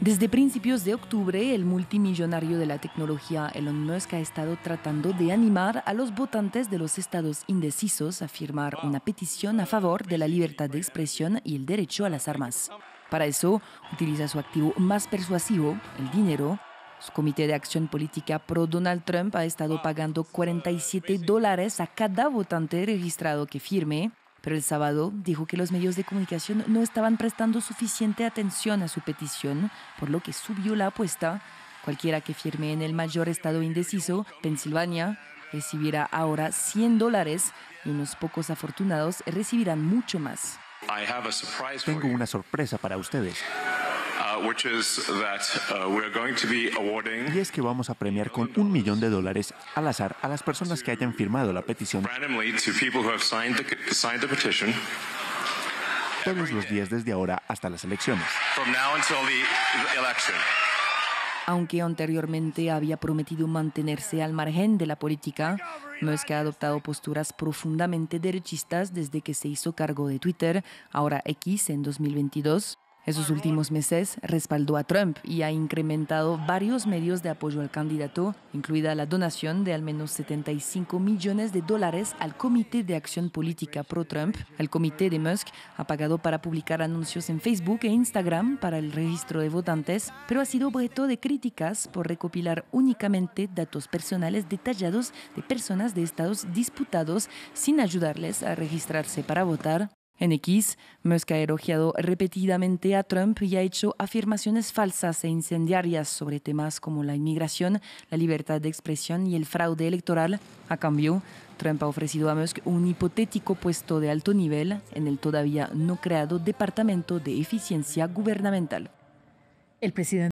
Desde principios de octubre, el multimillonario de la tecnología Elon Musk ha estado tratando de animar a los votantes de los estados indecisos a firmar una petición a favor de la libertad de expresión y el derecho a las armas. Para eso, utiliza su activo más persuasivo, el dinero. Su comité de acción política pro Donald Trump ha estado pagando $47 a cada votante registrado que firme. Pero el sábado dijo que los medios de comunicación no estaban prestando suficiente atención a su petición, por lo que subió la apuesta. Cualquiera que firme en el mayor estado indeciso, Pensilvania, recibirá ahora $100 y unos pocos afortunados recibirán mucho más. Tengo una sorpresa para ustedes. Y es que vamos a premiar con $1 millón al azar a las personas que hayan firmado la petición todos los días desde ahora hasta las elecciones. Aunque anteriormente había prometido mantenerse al margen de la política, Musk ha adoptado posturas profundamente derechistas desde que se hizo cargo de Twitter, ahora X, en 2022. Esos últimos meses respaldó a Trump y ha incrementado varios medios de apoyo al candidato, incluida la donación de al menos $75 millones al Comité de Acción Política pro-Trump. El comité de Musk ha pagado para publicar anuncios en Facebook e Instagram para el registro de votantes, pero ha sido objeto de críticas por recopilar únicamente datos personales detallados de personas de estados disputados sin ayudarles a registrarse para votar. En X, Musk ha elogiado repetidamente a Trump y ha hecho afirmaciones falsas e incendiarias sobre temas como la inmigración, la libertad de expresión y el fraude electoral. A cambio, Trump ha ofrecido a Musk un hipotético puesto de alto nivel en el todavía no creado Departamento de Eficiencia Gubernamental. El presidente